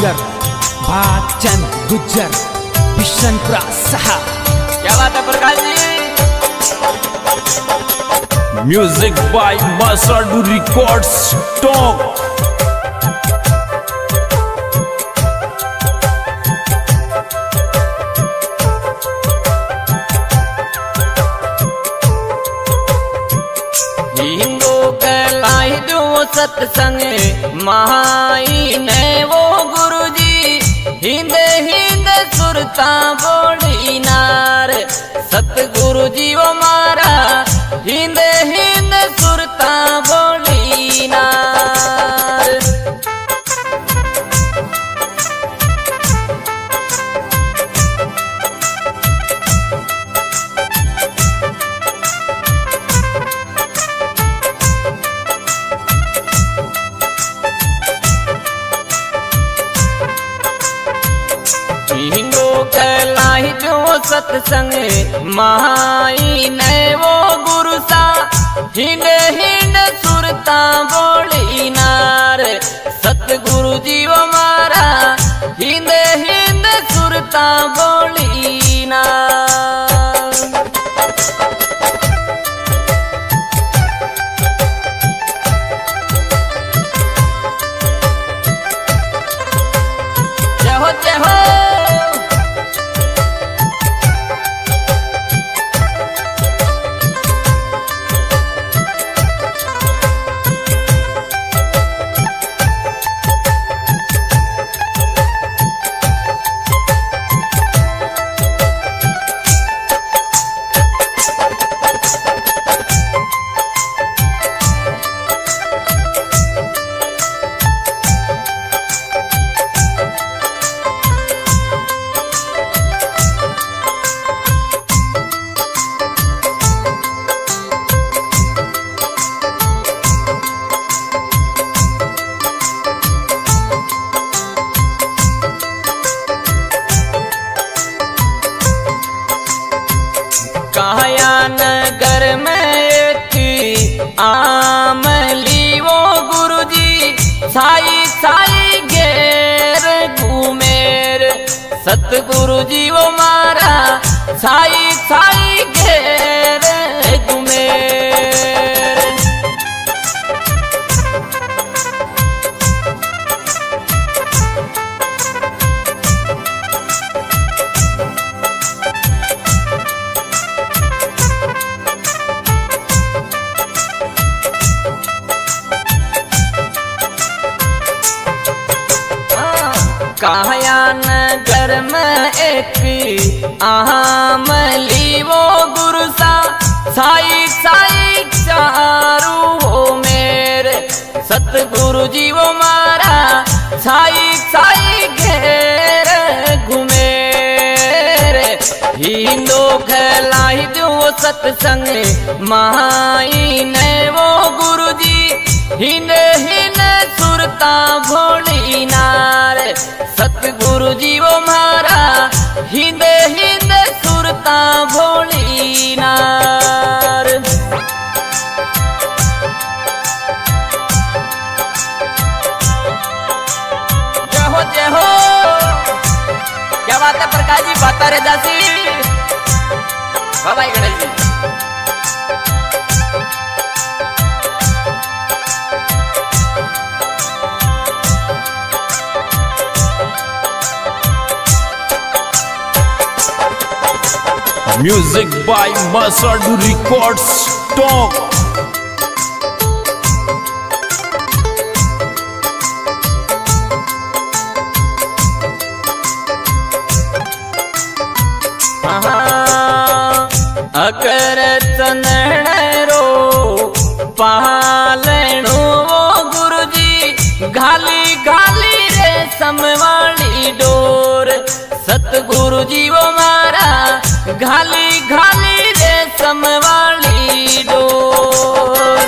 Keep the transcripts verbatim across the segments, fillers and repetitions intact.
गुज्जर, भागचंद गुज्जर, बिशनपुरा साहब। क्या बात है Prakash ji. Music by Masadu records Tonk. सत्संग महाई ने वो गुरुजी हिंद हिंद सुरता बोली नार। सतगुरु जी वो मारा हिंद हिंद सुरता बोली नार। सत्संग महाई ने वो गुरु सा हिंद हिंद सुरता बोली नार। सतगुरु जी वो मारा हिंद हिंद सुरता बोली नार। जय हो जय हो। काया नगर में एक आमली वो गुरुजी साई साई घेर घूमेर। सतगुरु जी वो मारा साई साई घेर घूमेर। काया नगर में एक आमली वो गुरु सा साई साई चारू हो मेरे। सतगुरु जी वो मारा साई साई घेर घुमेर। हिंदो खलाई दो सत्संग महाई ने वो गुरुजी हिंद हिंद सुरता भोली नार। सतगुरु जी वो मारा हिंद हिंद सुरता भोली नार। जय हो जय हो। क्या बात है प्रकाश जी। बता रे दासी भाई Ganesh ji. Music by Masadu records Tonk. अकर चंदरो पालणो वो गुरुजी घाली घाली रे समवाली डोर। सतगुरु जी वो मारा घाली घाली रे समवाली डोर।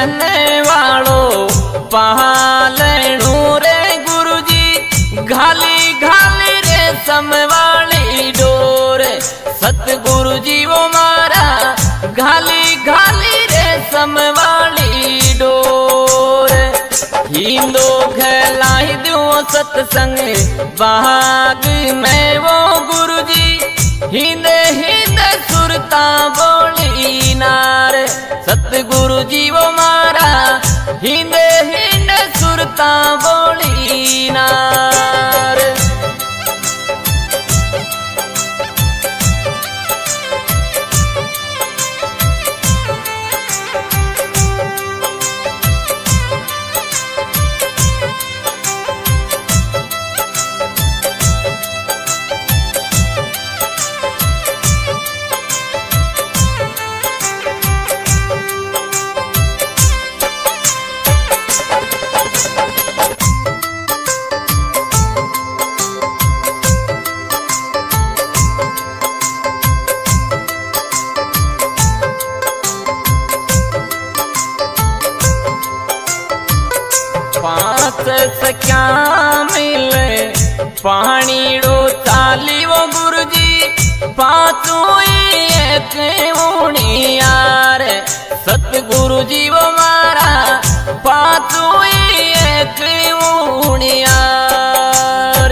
रहने वालो पहाड़ू रे गुरुजी घाली घाली रे समवाली डोर। सतगुरु जी वो मारा घाली घाली रे समवाली डोर। हिंदो खलाई दो सत्संग बाग में वो गुरुजी हिंद हिंद सुरता बोली नार। सतगुरु जी वो मारा हिंद हिंद सुरता बोली नार। पांच सख्या मिले पानी रो चाली वो गुरुजी पांचों एक उणी यार। सतगुरु जी वो मारा पांचों एक उणी यार।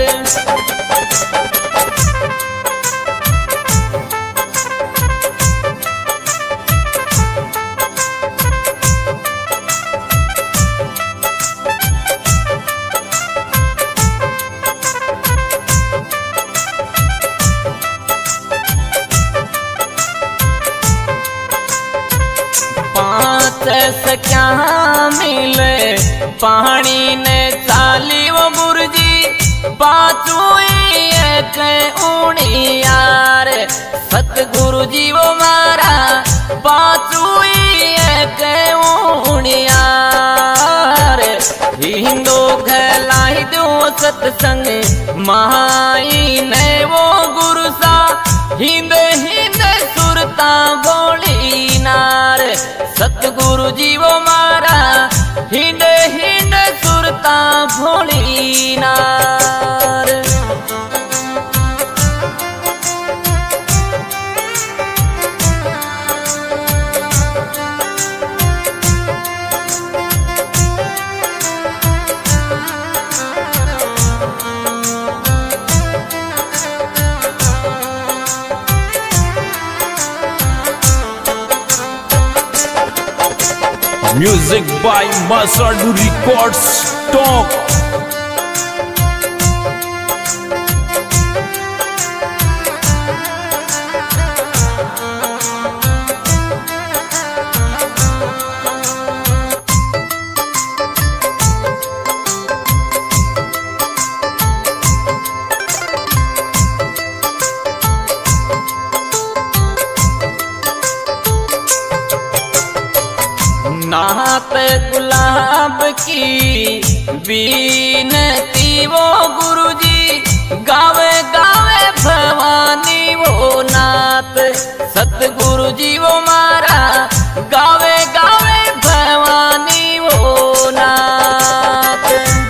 सख्या मिले पानी ने चाली वो गुरुजी पांचों एक उणी यार। सतगुरु जी वो मारा पांचों एक उणी यार। हिंदो खलाई दो सत्संग माई ने वो गुरु सा हिंद हिंद सुरता बोली नार। सतगुरु जी वो मारा हिंद हिंद सुरता भोली नार। Music by Masadu Records Talk. नात गुलाब की बीनती वो गुरुजी गावे गावे भवानी वो नात। सतगुरु जी वो मारा गावे गावे भवानी वो नात।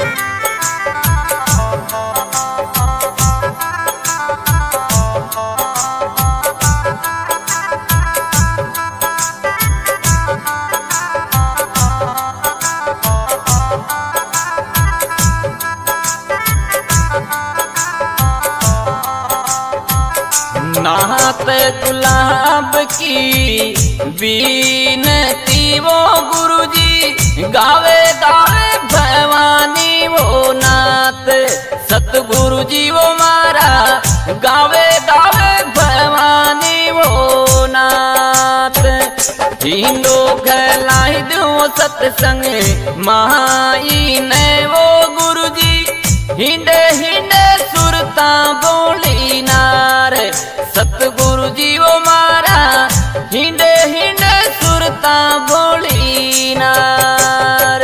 नात गुलाब की बीनती वो गुरुजी गावे गावे भवानी वो नात। सतगुरु जी वो मारा गावे गावे भवानी वो नात। हिंदो खलाई दो सत्संग माई ने वो गुरुजी हिंद हिंद सुरता बोली नार। सतगुरु जी वो मारा हिंद हिंद सुरता बोली नार।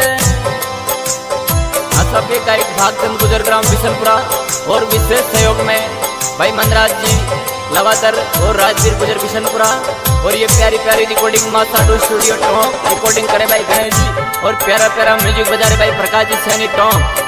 सभ्य गायक भागचंद गुजर ग्राम बिशनपुरा और विशेष सहयोग में भाई मनराज जी लवादर और राजवीर गुजर बिशनपुरा। और ये प्यारी प्यारी recording master studio Tonk recording करे भाई गणेश जी। और प्यारा प्यारा म्यूजिक बजा रहे भाई प्रकाश जी सैनी टोंक।